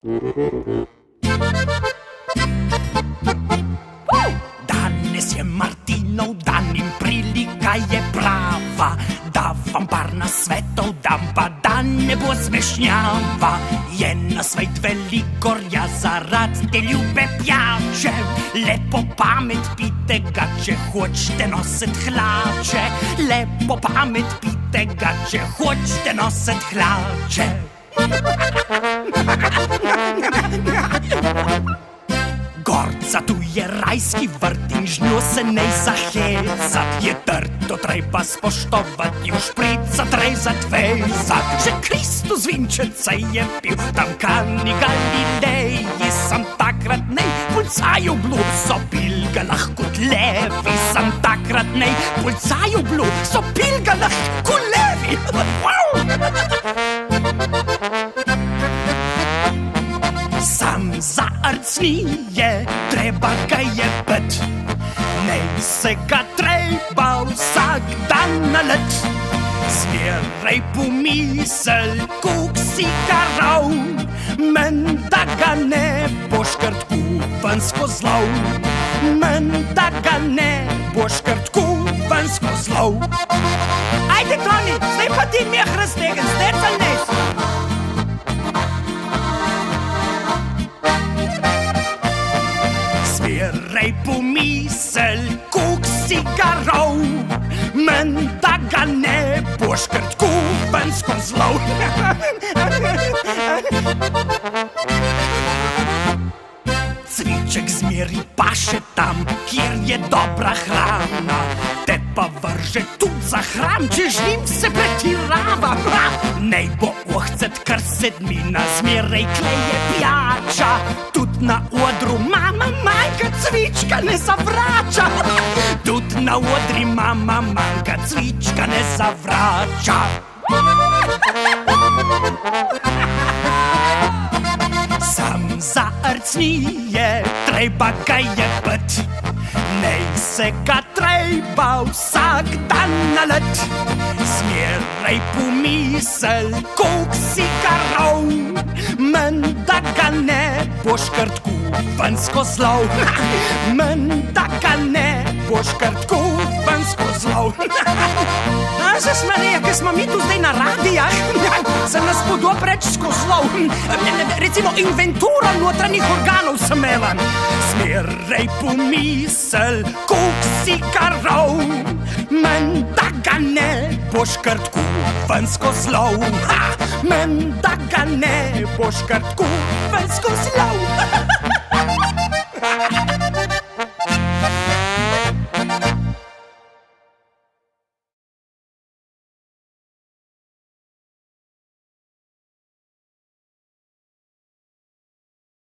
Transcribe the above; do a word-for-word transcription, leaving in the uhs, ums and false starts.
Danes je Martinov dan in prilika je prava, da vam par nasvetov dam, pa da ne bo smešnjava. Je na svet veligorja zaradi te ljube pijače, lepo pamet pite ga, če hočete nosit hlače. Lepo pamet pite ga, če hočete nosit hlače. Gorca, tu je rajski vrt in žnjo se nej zahecat. Je trdo treba spoštovat, ju šprica trezat vezat. Že Kristus vinčece je pil, tam kani Galileji. Sam takrat nej pulcaju blu, so pil ga lahko tlevi. Sam takrat nej pulcaju blu, so pil ga lahko levi. Sam za arcnije treba ga jebet, nej se ga treba vsak dan nalet. Zmeraj pomisel, kuk si ga rav, menda ga ne boš kar tku ven skoz lov. Menda ga ne boš kar tku ven skoz lov. Ajde, Toni, zdaj pa ti meh raztegen, zdecel nes. Zmeraj pomisel, kuk si ga rav, menda ga ne boš kar tku ven skoz lov. Cviček zmeri paše tam, kjer je dobra hrana, te pa vrže tudi za hram, če z njim se pretirava. Nej bo ohcet kar sedmina, zmeraj kleje pijača, tudi na odru mama manjka, cvička ne zavrača. Tudi na odri mama manjka, cvička ne zavrača. Sam za arcnije treba ga jebet, nej se ga treba vsak dan nalet. Zmeraj pomisel, kuk si ga rav, menda ga ne boš kar tku ven skoz lov. Menda ga ne boš kar tku ven skoz lov. Se smereje, ker smo mi tu zdaj na radijah, se nas podob reč skoz lov. Recimo inventura notranjih organov sem imela. Zmeraj pomisel, kuk si ga rav, menda ga ne boš kar tku ven skoz lov. Menda ga ne boš kar tku ven skoz lov.